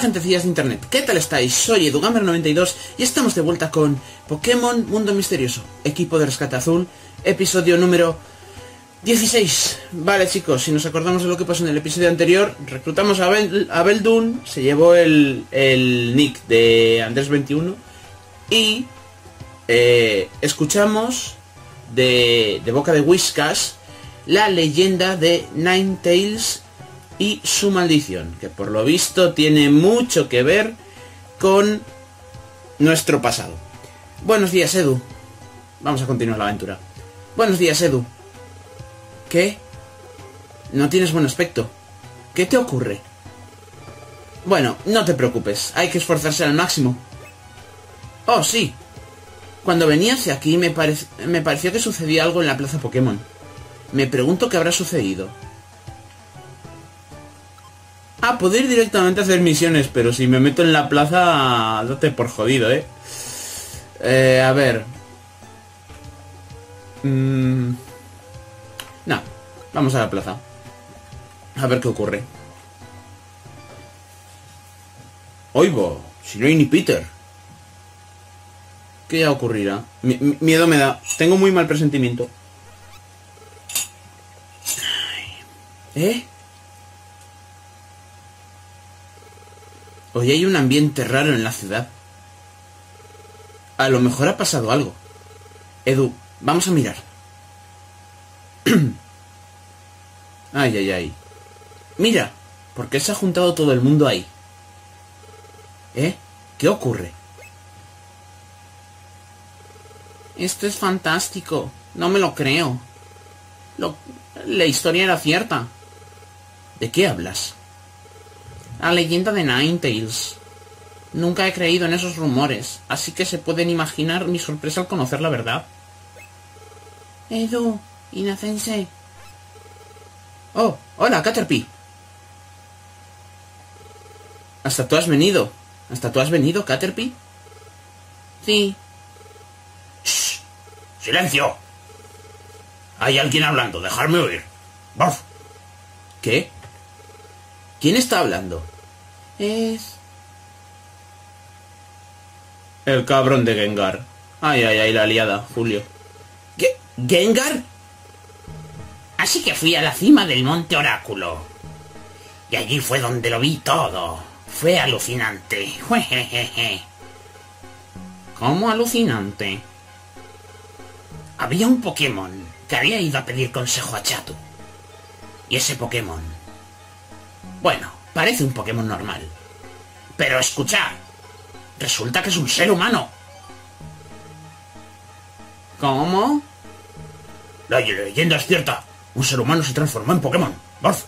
gentecillas de internet, ¿qué tal estáis? Soy EduGamer92 y estamos de vuelta con Pokémon Mundo Misterioso, Equipo de Rescate Azul, episodio número 16. Vale chicos, si nos acordamos de lo que pasó en el episodio anterior, reclutamos a Beldun, se llevó el nick de Andrés21 y escuchamos de boca de Whiskas la leyenda de Ninetales y su maldición, que por lo visto tiene mucho que ver con nuestro pasado. Buenos días, Edu. Vamos a continuar la aventura. Buenos días, Edu. ¿Qué? No tienes buen aspecto. ¿Qué te ocurre? Bueno, no te preocupes, hay que esforzarse al máximo. Oh, sí. Cuando venía hacia aquí me pareció que sucedía algo en la plaza Pokémon. Me pregunto qué habrá sucedido. Ah, puedo ir directamente a hacer misiones, pero si me meto en la plaza, date por jodido, a ver. No, vamos a la plaza. A ver qué ocurre. Oigo, si no hay ni Peter. ¿Qué ya ocurrirá? Miedo me da. Tengo muy mal presentimiento. ¿Eh? Hoy hay un ambiente raro en la ciudad. A lo mejor ha pasado algo. Edu, vamos a mirar. Ay, ay, ay. Mira, ¿por qué se ha juntado todo el mundo ahí? ¿Eh? ¿Qué ocurre? Esto es fantástico. No me lo creo. La historia era cierta. ¿De qué hablas? La leyenda de Ninetales. Nunca he creído en esos rumores, así que se pueden imaginar mi sorpresa al conocer la verdad. Edu, Inacense. Oh, hola, Caterpie. ¿Hasta tú has venido? ¿Hasta tú has venido, Caterpie? Sí. ¡Shh! ¡Silencio! Hay alguien hablando, dejadme oír. ¡Buf! ¿Qué? ¿Quién está hablando? Es... el cabrón de Gengar. Ay, ay, ay, la liada, Julio. ¿Qué? ¿Gengar? Así que fui a la cima del Monte Oráculo. Y allí fue donde lo vi todo. Fue alucinante. ¿Cómo alucinante? Había un Pokémon que había ido a pedir consejo a Chatu. Y ese Pokémon... bueno, parece un Pokémon normal. Pero escuchad, resulta que es un ser humano. ¿Cómo? La leyenda es cierta. Un ser humano se transformó en Pokémon. ¡Buf!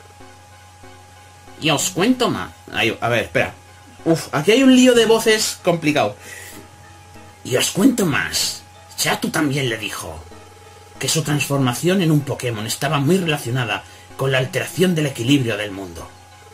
Y os cuento más. Ay, a ver, espera. Uf, aquí hay un lío de voces complicado. Y os cuento más. Chatu también le dijo que su transformación en un Pokémon estaba muy relacionada con la alteración del equilibrio del mundo.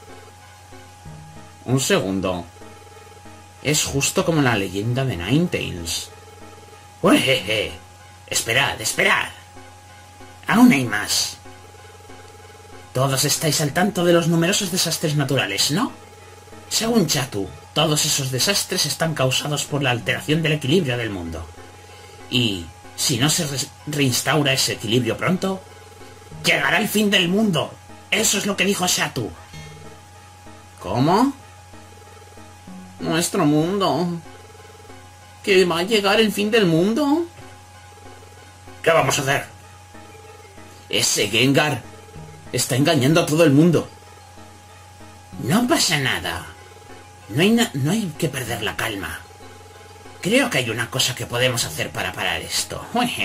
Un segundo. Es justo como la leyenda de Ninetales. ¡Uejeje! Esperad, esperad. Aún hay más. Todos estáis al tanto de los numerosos desastres naturales, ¿no? Según Chatu, todos esos desastres están causados por la alteración del equilibrio del mundo. Y si no se reinstaura ese equilibrio pronto, llegará el fin del mundo. Eso es lo que dijo Chatu. ¿Cómo? Nuestro mundo. ¿Que va a llegar el fin del mundo? ¿Qué vamos a hacer? Ese Gengar está engañando a todo el mundo. No pasa nada. No hay que perder la calma. Creo que hay una cosa que podemos hacer para parar esto.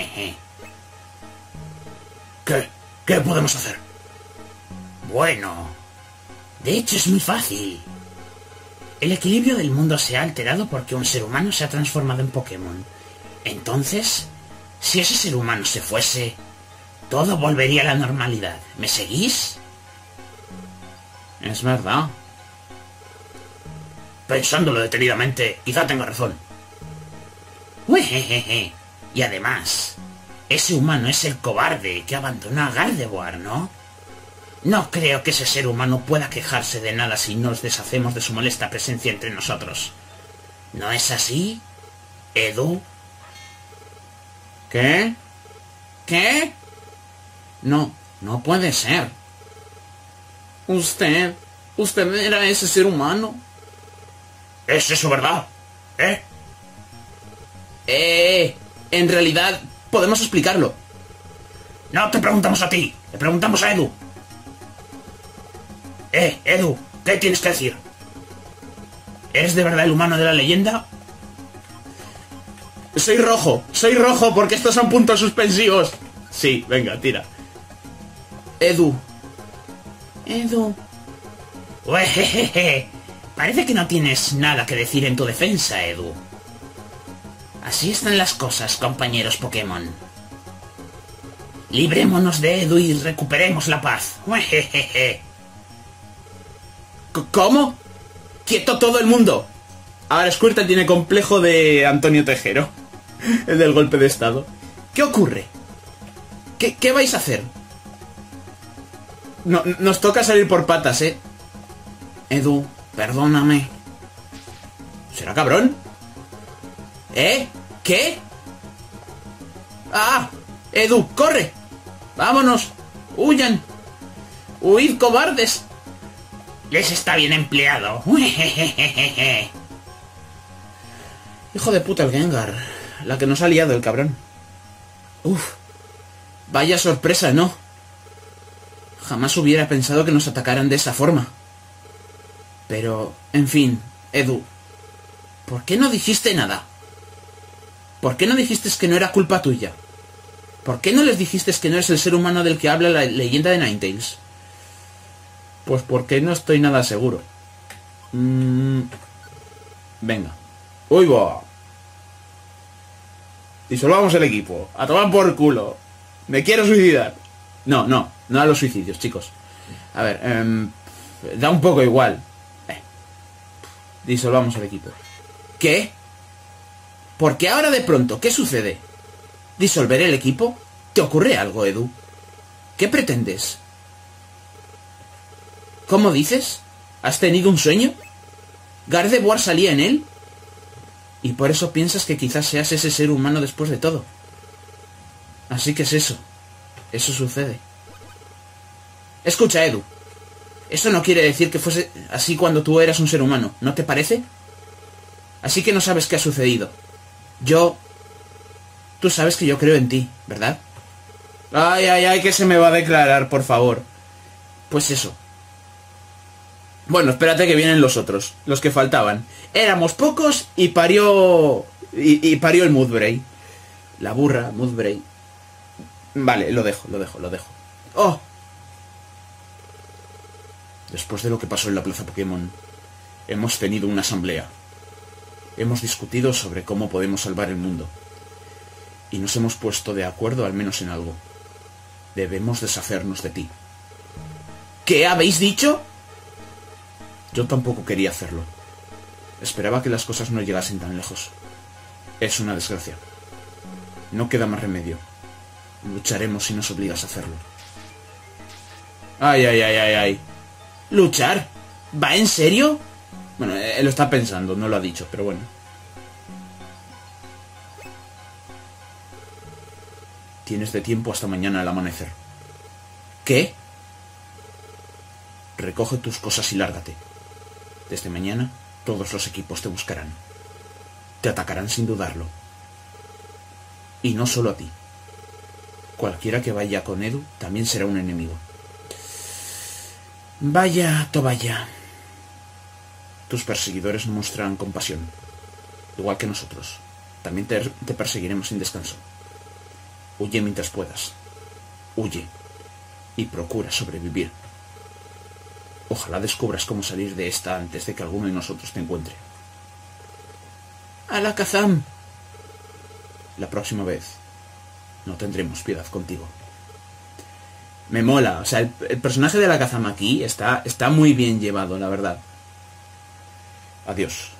¿Qué? ¿Qué podemos hacer? Bueno, de hecho es muy fácil. El equilibrio del mundo se ha alterado porque un ser humano se ha transformado en Pokémon. Entonces, si ese ser humano se fuese, todo volvería a la normalidad. ¿Me seguís? Es verdad. Pensándolo detenidamente, quizá tenga razón. Y además, ese humano es el cobarde que abandonó a Gardevoir, ¿no? No creo que ese ser humano pueda quejarse de nada si nos deshacemos de su molesta presencia entre nosotros. ¿No es así, Edu? ¿Qué? ¿Qué? No, no puede ser. Usted era ese ser humano. ¿Es eso verdad? En realidad, podemos explicarlo. No te preguntamos a ti, le preguntamos a Edu. Edu, ¿qué tienes que decir? ¿Eres de verdad el humano de la leyenda? Soy rojo porque estos son puntos suspensivos. Sí, venga, tira. Edu. Uejejeje. Parece que no tienes nada que decir en tu defensa, Edu. Así están las cosas, compañeros Pokémon. Librémonos de Edu y recuperemos la paz. Uejejeje. ¿Cómo? ¡Quieto todo el mundo! Ahora Squirtle tiene complejo de Antonio Tejero, el del golpe de estado. ¿Qué ocurre? ¿Qué vais a hacer? No, nos toca salir por patas, ¿eh? Edu, perdóname. ¿Será cabrón? ¿Qué? ¡Ah! Edu, corre. Vámonos. Huyan. Huid, cobardes. Les está bien empleado. Hijo de puta el Gengar. La que nos ha liado el cabrón. Uf. Vaya sorpresa, ¿no? Jamás hubiera pensado que nos atacaran de esa forma. Pero, en fin, Edu, ¿por qué no dijiste nada? ¿Por qué no dijiste que no era culpa tuya? ¿Por qué no les dijiste que no eres el ser humano del que habla la leyenda de Ninetales? Pues porque no estoy nada seguro. Venga. ¡Uy, va! Disolvamos el equipo. A tomar por culo. Me quiero suicidar. No a los suicidios, chicos. A ver, da un poco igual. Disolvamos el equipo. ¿Qué? ¿Por qué ahora de pronto? ¿Qué sucede? ¿Disolver el equipo? ¿Te ocurre algo, Edu? ¿Qué pretendes? ¿Cómo dices? ¿Has tenido un sueño? ¿Gardevoir salía en él? Y por eso piensas que quizás seas ese ser humano después de todo. Así que es eso. Eso sucede. Escucha, Edu. Eso no quiere decir que fuese así cuando tú eras un ser humano, ¿no te parece? Así que no sabes qué ha sucedido. Tú sabes que yo creo en ti, ¿verdad? Ay, que se me va a declarar, por favor. Pues eso. Bueno, espérate que vienen los otros, los que faltaban. Éramos pocos y parió... Y parió el Mudbray. La burra, Mudbray. Vale, lo dejo. ¡Oh! Después de lo que pasó en la Plaza Pokémon, hemos tenido una asamblea. Hemos discutido sobre cómo podemos salvar el mundo. Y nos hemos puesto de acuerdo al menos en algo. Debemos deshacernos de ti. ¿Qué habéis dicho? Yo tampoco quería hacerlo. Esperaba que las cosas no llegasen tan lejos. Es una desgracia. No queda más remedio. Lucharemos si nos obligas a hacerlo. Ay. ¿Luchar? ¿Va en serio? Bueno, él lo está pensando, no lo ha dicho, pero bueno. Tienes de tiempo hasta mañana al amanecer. ¿Qué? Recoge tus cosas y lárgate. Desde mañana, todos los equipos te buscarán. Te atacarán sin dudarlo. Y no solo a ti. Cualquiera que vaya con Edu también será un enemigo. Vaya, Tobaya. Tus perseguidores no mostrarán compasión. Igual que nosotros. También te perseguiremos sin descanso. Huye mientras puedas. Huye. Y procura sobrevivir. Ojalá descubras cómo salir de esta antes de que alguno de nosotros te encuentre. Alakazam. La próxima vez no tendremos piedad contigo. Me mola, o sea, el personaje de Alakazam aquí está muy bien llevado, la verdad. Adiós.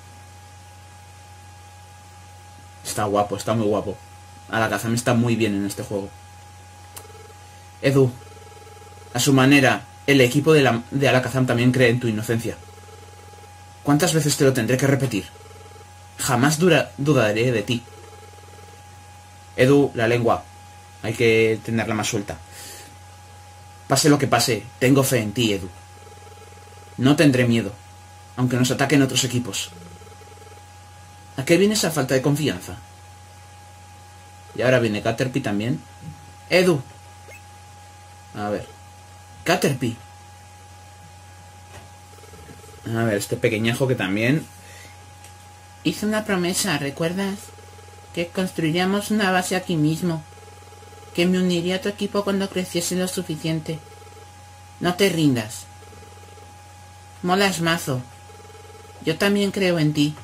Está guapo, está muy guapo. Alakazam está muy bien en este juego. Edu, a su manera, El equipo de Alakazam también cree en tu inocencia. ¿Cuántas veces te lo tendré que repetir? Jamás dudaré de ti. Edu, la lengua. Hay que tenerla más suelta. Pase lo que pase, tengo fe en ti, Edu. No tendré miedo, aunque nos ataquen otros equipos. ¿A qué viene esa falta de confianza? Y ahora viene Caterpie también. Edu. A ver. Caterpie. A ver, este pequeñajo que también... Hice una promesa, ¿recuerdas? Que construiríamos una base aquí mismo. Que me uniría a tu equipo cuando creciese lo suficiente. No te rindas. Molas mazo. Yo también creo en ti.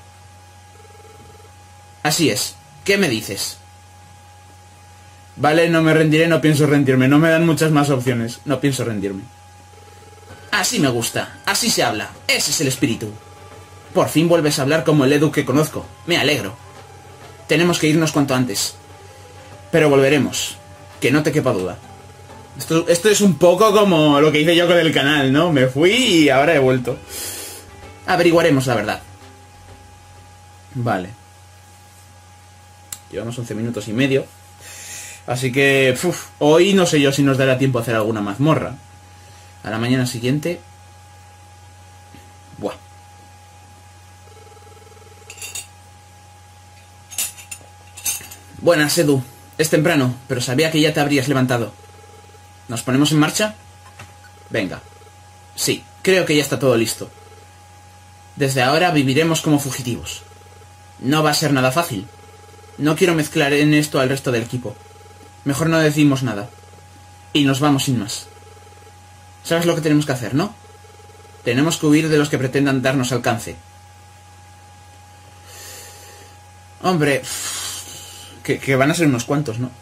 Así es. ¿Qué me dices? Vale, no me rendiré, no pienso rendirme. No me dan muchas más opciones. No pienso rendirme. Así me gusta. Así se habla. Ese es el espíritu. Por fin vuelves a hablar como el Edu que conozco. Me alegro. Tenemos que irnos cuanto antes. Pero volveremos. Que no te quepa duda. Esto es un poco como lo que hice yo con el canal, ¿no? Me fui y ahora he vuelto. Averiguaremos la verdad. Vale. Llevamos 11 minutos y medio. Así que... hoy no sé yo si nos dará tiempo a hacer alguna mazmorra. A la mañana siguiente... Buah. Buenas, Edu. Es temprano, pero sabía que ya te habrías levantado. ¿Nos ponemos en marcha? Venga. Sí, creo que ya está todo listo. Desde ahora viviremos como fugitivos. No va a ser nada fácil. No quiero mezclar en esto al resto del equipo. Mejor no decimos nada. Y nos vamos sin más. ¿Sabes lo que tenemos que hacer, no? Tenemos que huir de los que pretendan darnos alcance. Hombre... Que van a ser unos cuantos, ¿no?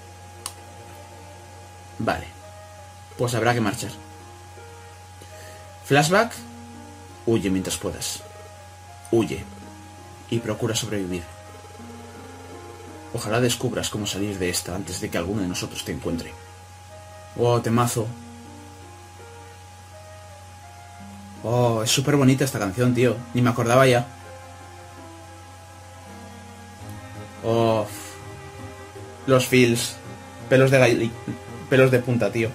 Vale. Pues habrá que marchar. Flashback. Huye mientras puedas. Huye. Y procura sobrevivir. Ojalá descubras cómo salir de esta antes de que alguno de nosotros te encuentre. Oh, temazo. Oh, es súper bonita esta canción, tío. Ni me acordaba ya. Oh... Los feels. Pelos de punta, tío.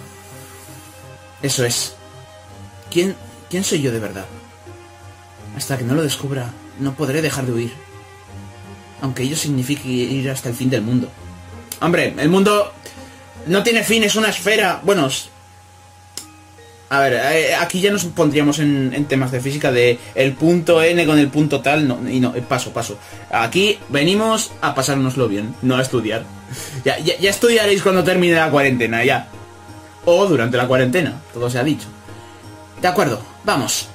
Eso es. ¿Quién soy yo de verdad? Hasta que no lo descubra, no podré dejar de huir. Aunque ello signifique ir hasta el fin del mundo. Hombre, el mundo no tiene fin, es una esfera. Bueno, a ver, aquí ya nos pondríamos en temas de física de el punto N con el punto tal, no, y no, paso. Aquí venimos a pasárnoslo bien, no a estudiar. Ya estudiaréis cuando termine la cuarentena, ya. O durante la cuarentena, todo se ha dicho. De acuerdo, vamos.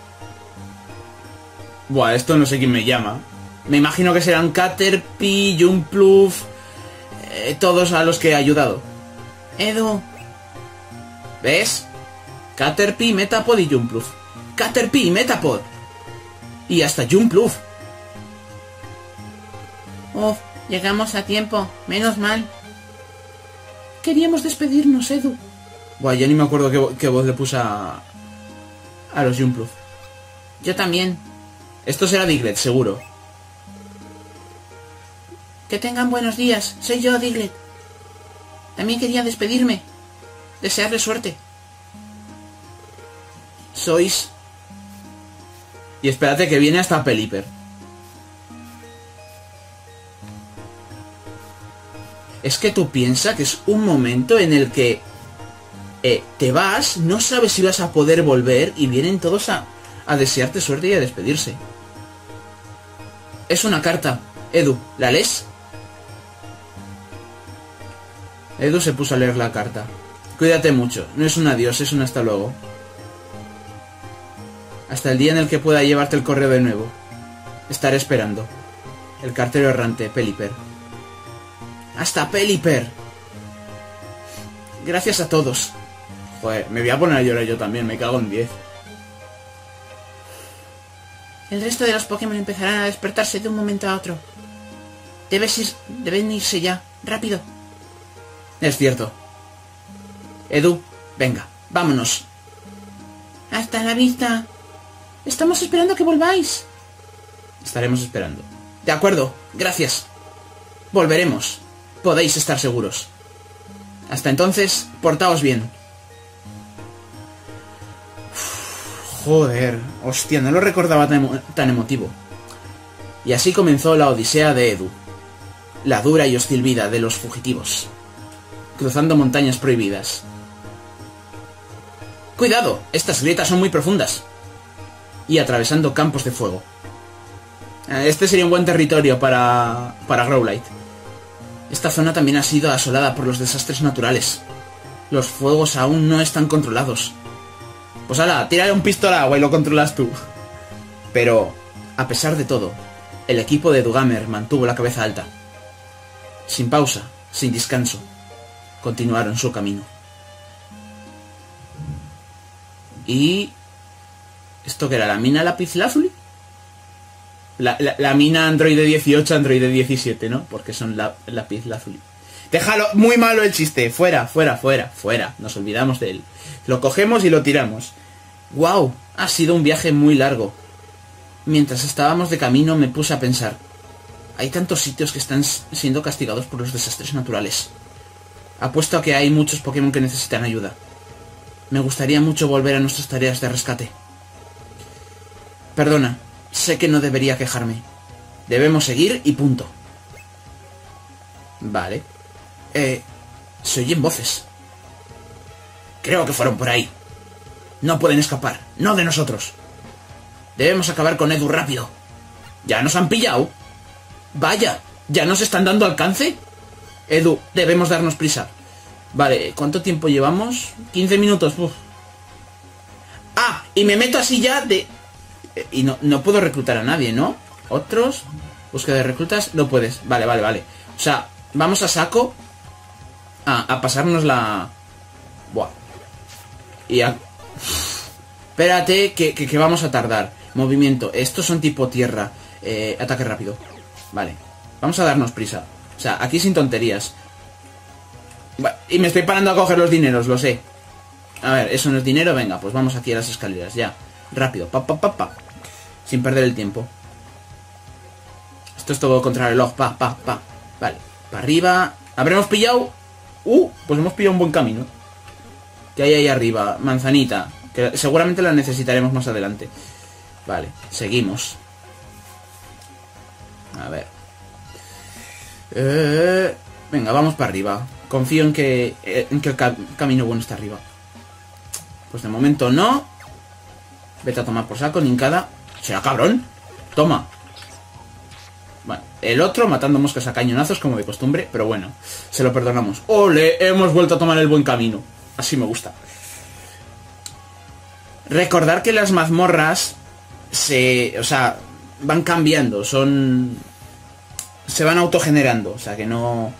Buah, esto no sé quién me llama. Me imagino que serán Caterpie, Jumpluff, todos a los que he ayudado. Edu. ¿Ves? Caterpie, Metapod y Jumpluff. Caterpie, Metapod. Y hasta Jumpluff. Llegamos a tiempo. Menos mal. Queríamos despedirnos, Edu. Buah, ya ni me acuerdo qué voz le puse a los Jumpluff. Yo también. Esto será Diglett, seguro. Que tengan buenos días. Soy yo, Diglett. También quería despedirme. Desearle suerte. Sois... Y espérate que viene hasta Pelipper. Es que tú piensas que es un momento en el que te vas, no sabes si vas a poder volver y vienen todos a desearte suerte y a despedirse. Es una carta. Edu, ¿la lees? Edu se puso a leer la carta. Cuídate mucho, no es un adiós, es un hasta luego. Hasta el día en el que pueda llevarte el correo de nuevo. Estaré esperando. El cartero errante, Pelipper. ¡Hasta Pelipper! Gracias a todos. Joder, me voy a poner a llorar yo también, me cago en 10. El resto de los Pokémon empezarán a despertarse de un momento a otro. Deben irse ya, rápido. Es cierto. Edu, venga, vámonos. Hasta la vista. Estamos esperando que volváis. Estaremos esperando. De acuerdo, gracias. Volveremos. Podéis estar seguros. Hasta entonces, portaos bien. Joder, hostia, no lo recordaba tan emotivo. Y así comenzó la odisea de Edu. La dura y hostil vida de los fugitivos. Cruzando montañas prohibidas. ¡Cuidado! Estas grietas son muy profundas. Y atravesando campos de fuego. Este sería un buen territorio para Growlithe. Esta zona también ha sido asolada por los desastres naturales. Los fuegos aún no están controlados. Pues hala, tírale un pistol al agua y lo controlas tú. Pero, a pesar de todo, el equipo de Edugamer mantuvo la cabeza alta. Sin pausa, sin descanso, continuaron su camino. Y... ¿esto qué era? ¿La mina Lapislázuli? La mina Android 18, Android 17, ¿no? Porque son Lapislázuli. Déjalo, muy malo el chiste. Fuera, fuera, fuera, fuera. Nos olvidamos de él. Lo cogemos y lo tiramos. ¡Wow! Ha sido un viaje muy largo. Mientras estábamos de camino me puse a pensar. Hay tantos sitios que están siendo castigados por los desastres naturales. Apuesto a que hay muchos Pokémon que necesitan ayuda. Me gustaría mucho volver a nuestras tareas de rescate. Perdona, sé que no debería quejarme. Debemos seguir y punto. Vale. Se oyen voces. Creo que fueron por ahí. No pueden escapar, no de nosotros. Debemos acabar con Edu rápido. ¿Ya nos han pillado? Vaya, ¿ya nos están dando alcance? Edu, debemos darnos prisa. Vale, ¿cuánto tiempo llevamos? 15 minutos. Uf. Ah, y me meto así ya de... Y no puedo reclutar a nadie, ¿no? ¿Otros? Búsqueda de reclutas, no puedes. Vale, vale, vale. O sea, vamos a saco a pasarnos la... Buah. Y a... Espérate, que vamos a tardar. Movimiento. Estos son tipo tierra. Ataque rápido. Vale. Vamos a darnos prisa. O sea, aquí sin tonterías. Y me estoy parando a coger los dineros, lo sé. A ver, eso no es dinero. Venga, pues vamos aquí a las escaleras, ya. Rápido, pa, pa, pa, pa. Sin perder el tiempo. Esto es todo contra el reloj, pa, pa, pa. Vale, para arriba. ¿Habremos pillado? Pues hemos pillado un buen camino. ¿Qué hay ahí arriba? Manzanita, que seguramente la necesitaremos más adelante. Vale, seguimos. A ver. Venga, vamos para arriba. Confío en que el camino bueno está arriba. Pues de momento no. Vete a tomar por saco, nincada. ¿Será cabrón? Toma. Bueno, el otro matando moscas a cañonazos como de costumbre, pero bueno, se lo perdonamos. ¡Ole! Hemos vuelto a tomar el buen camino. Así me gusta. Recordar que las mazmorras o sea, van cambiando, se van autogenerando, o sea que no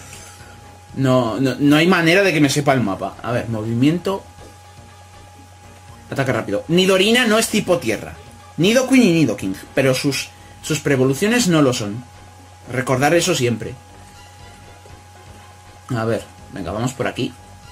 hay manera de que me sepa el mapa. A ver, movimiento. Ataque rápido. Nidorina no es tipo tierra. Nidoqueen y Nidoking, pero sus preevoluciones no lo son. Recordar eso siempre. A ver, venga, vamos por aquí.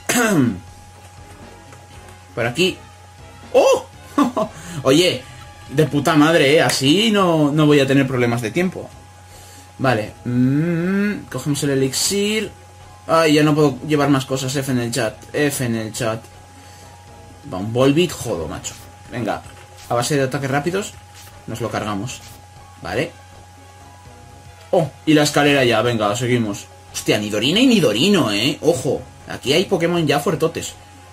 Por aquí. ¡Oh! Oye, de puta madre, así no voy a tener problemas de tiempo. Vale. Cogemos el elixir. Ay, ya no puedo llevar más cosas. F en el chat. F en el chat. Va, un Volbeat, jodo, macho. Venga, a base de ataques rápidos nos lo cargamos. Vale. Oh, y la escalera ya, venga, seguimos. Hostia, Nidorina y Nidorino, ojo, aquí hay Pokémon ya fuertotes.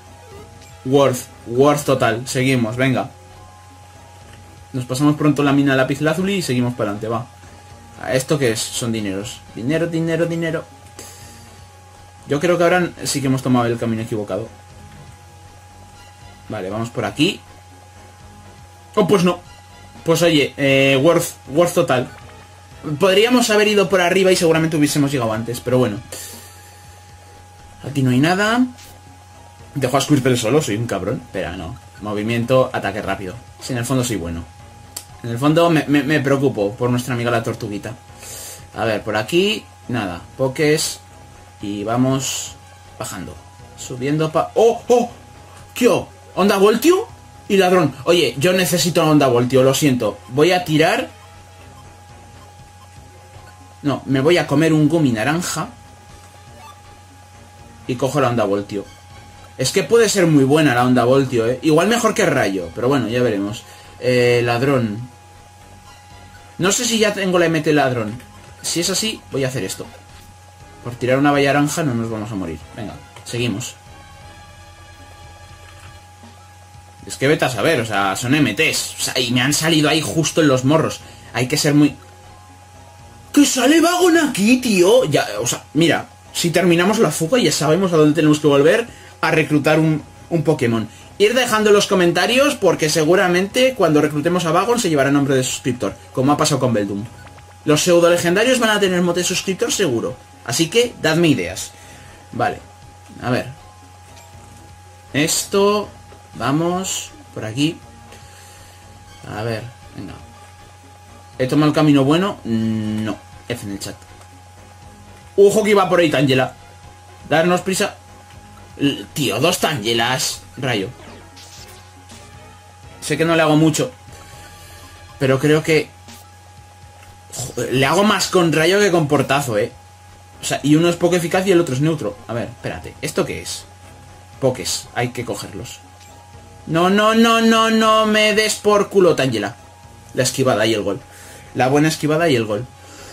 Worth total, seguimos, venga. Nos pasamos pronto la mina Lapislázuli y seguimos para adelante, va. ¿Esto qué es? Son dineros. Dinero, dinero, dinero. Yo creo que ahora sí que hemos tomado el camino equivocado. Vale, vamos por aquí. Oh, pues no. Pues oye, worth total. Podríamos haber ido por arriba y seguramente hubiésemos llegado antes, pero bueno. Aquí no hay nada. Dejo a Squirtle solo, soy un cabrón. Espera, no. Movimiento, ataque rápido. Si en el fondo soy bueno. En el fondo me preocupo por nuestra amiga la tortuguita. A ver, por aquí, nada. Pokés. Y vamos bajando. Subiendo pa... ¡Oh! ¡Oh! ¿Qué? ¿Onda Voltio? Y ladrón. Oye, yo necesito la onda voltio, lo siento. Voy a tirar... No, me voy a comer un gumi naranja. Y cojo la onda voltio. Es que puede ser muy buena la onda voltio, ¿eh? Igual mejor que rayo, pero bueno, ya veremos. Ladrón. No sé si ya tengo la MT ladrón. Si es así, voy a hacer esto. Por tirar una valla naranja no nos vamos a morir. Venga, seguimos. Es que vete a saber, o sea, son MTs. O sea, y me han salido ahí justo en los morros. Hay que ser muy... ¡Que sale Vagon aquí, tío! Ya, o sea, mira, si terminamos la fuga ya sabemos a dónde tenemos que volver a reclutar un Pokémon. Ir dejando en los comentarios porque seguramente cuando reclutemos a Vagon se llevará nombre de suscriptor, como ha pasado con Beldum. Los pseudo legendarios van a tener mote de suscriptor seguro. Así que, dadme ideas. Vale, a ver. Esto... Vamos por aquí. A ver, venga. ¿He tomado el camino bueno? No. F en el chat. ¡Ojo que iba por ahí Tangela! Darnos prisa. Tío, 2 Tangelas. Rayo. Sé que no le hago mucho, pero creo que... Joder, le hago más con rayo que con portazo, O sea, y uno es poco eficaz y el otro es neutro. A ver, espérate. ¿Esto qué es? Pokés. Hay que cogerlos. No, no, no, no, no me des por culo, Tangela. La esquivada y el gol. La buena esquivada y el gol.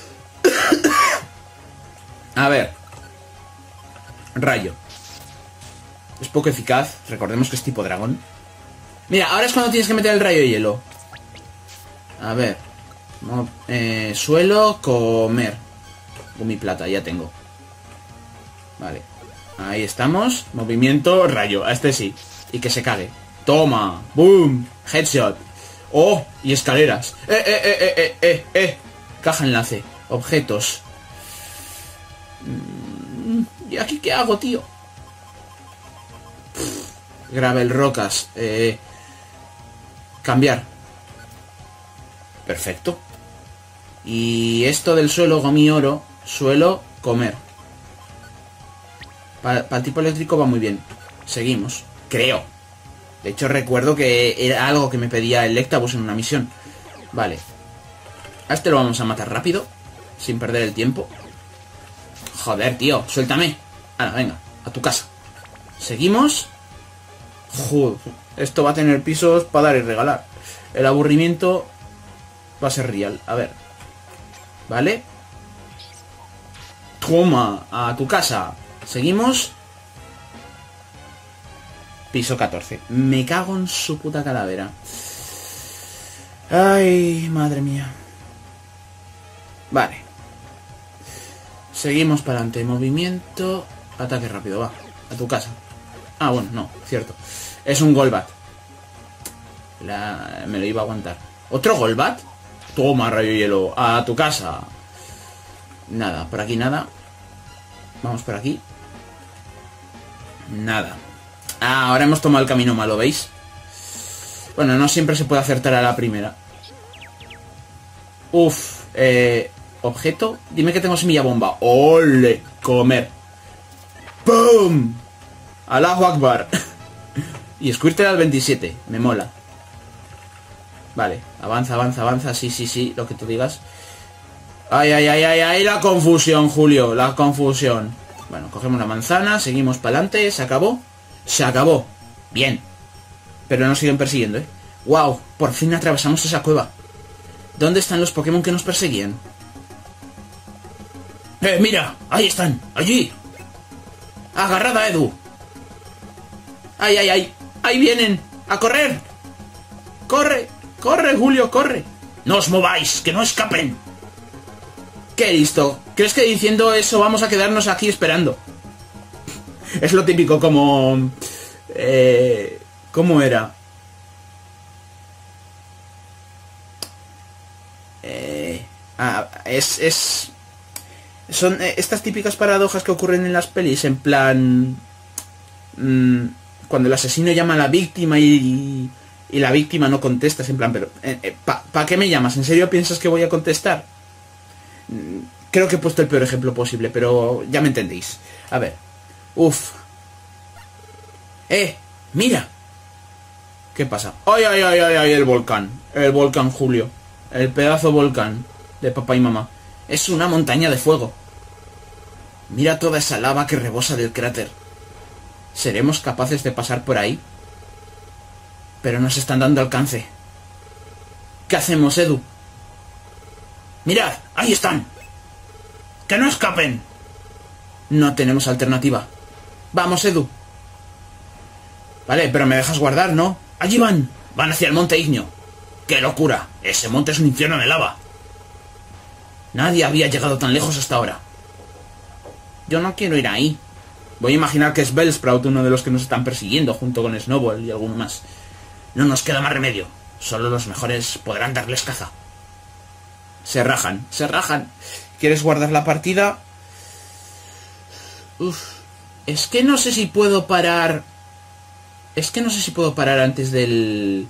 A ver. Rayo. Es poco eficaz. Recordemos que es tipo dragón. Mira, ahora es cuando tienes que meter el rayo de hielo. A ver. No, suelo comer. Gumi plata, ya tengo. Vale. Ahí estamos. Movimiento, rayo. A este sí. Y que se cague. Toma. Boom. Headshot. Oh, y escaleras. Caja enlace. Objetos. ¿Y aquí qué hago, tío? Gravel, rocas. Cambiar. Perfecto. Y esto del suelo, gomí oro. Suelo, comer. Para el tipo eléctrico va muy bien. Seguimos. Creo. De hecho recuerdo que era algo que me pedía el Lectabuzz en una misión. Vale. A este lo vamos a matar rápido. Sin perder el tiempo. Joder, tío. Suéltame. Ahora, venga. A tu casa. Seguimos. Joder. Esto va a tener pisos para dar y regalar. El aburrimiento va a ser real. A ver. Vale. Toma. A tu casa. Seguimos. Piso 14. Me cago en su puta calavera. Ay, madre mía. Vale. Seguimos para adelante. Movimiento. Ataque rápido, va. A tu casa. Ah, bueno, no, cierto. Es un Golbat. Me lo iba a aguantar. ¿Otro Golbat? Toma, rayo hielo. A tu casa. Nada, por aquí nada. Vamos por aquí. Nada. Ah, ahora hemos tomado el camino malo, ¿veis? Bueno, no siempre se puede acertar a la primera. Uf, objeto. Dime que tengo semilla bomba. ¡Ole! Comer. ¡Pum! Allahu Akbar. Y Squirtle al 27. Me mola. Vale, avanza, avanza, avanza. Sí, sí, sí, lo que tú digas. Ay, ay, ay, ay, ay, la confusión, Julio. La confusión. Bueno, cogemos la manzana, seguimos para adelante. ¿Se acabó? Se acabó. Bien. Pero nos siguen persiguiendo, ¡Wow! Por fin atravesamos esa cueva. ¿Dónde están los Pokémon que nos perseguían? ¡Mira! ¡Ahí están! ¡Allí! ¡Agarrada, Edu! ¡Ay, ay, ay! ¡Ahí vienen! ¡A correr! ¡Corre! ¡Corre, Julio, corre! ¡No os mováis! ¡Que no escapen! ¡Qué listo! ¿Crees que diciendo eso vamos a quedarnos aquí esperando? Es lo típico como... ¿Cómo era? Son estas típicas paradojas que ocurren en las pelis, en plan... cuando el asesino llama a la víctima y la víctima no contesta, es en plan, pero... ¿Para qué me llamas? ¿En serio piensas que voy a contestar? Creo que he puesto el peor ejemplo posible, pero ya me entendéis. A ver. Uf. ¡Mira! ¿Qué pasa? ¡Ay, ay, ay, ay, ay! El volcán. El volcán, Julio. El pedazo volcán de papá y mamá. Es una montaña de fuego. Mira toda esa lava que rebosa del cráter. ¿Seremos capaces de pasar por ahí? Pero nos están dando alcance. ¿Qué hacemos, Edu? ¡Mirad! ¡Ahí están! ¡Que no escapen! No tenemos alternativa. Vamos, Edu. Vale, pero me dejas guardar, ¿no? ¡Allí van! Van hacia el monte Ignio. ¡Qué locura! Ese monte es un infierno de lava. Nadie había llegado tan lejos hasta ahora. Yo no quiero ir ahí. Voy a imaginar que es Bellsprout uno de los que nos están persiguiendo, junto con Snowball y alguno más. No nos queda más remedio. Solo los mejores podrán darles caza. Se rajan, se rajan. ¿Quieres guardar la partida? Uf. Es que no sé si puedo parar... Es que no sé si puedo parar antes del...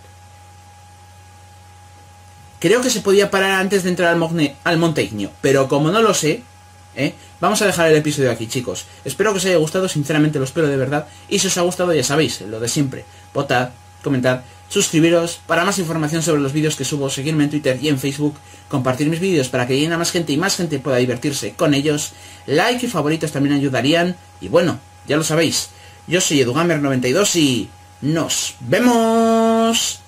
Creo que se podía parar antes de entrar al Monte Ignio, pero como no lo sé, vamos a dejar el episodio aquí, chicos. Espero que os haya gustado, sinceramente lo espero de verdad. Y si os ha gustado, ya sabéis, lo de siempre. Votad, comentad, suscribiros. Para más información sobre los vídeos que subo, seguirme en Twitter y en Facebook. Compartir mis vídeos para que lleguen a más gente y más gente pueda divertirse con ellos. Like y favoritos también ayudarían. Y bueno, ya lo sabéis. Yo soy EduGamer92 y... ¡nos vemos!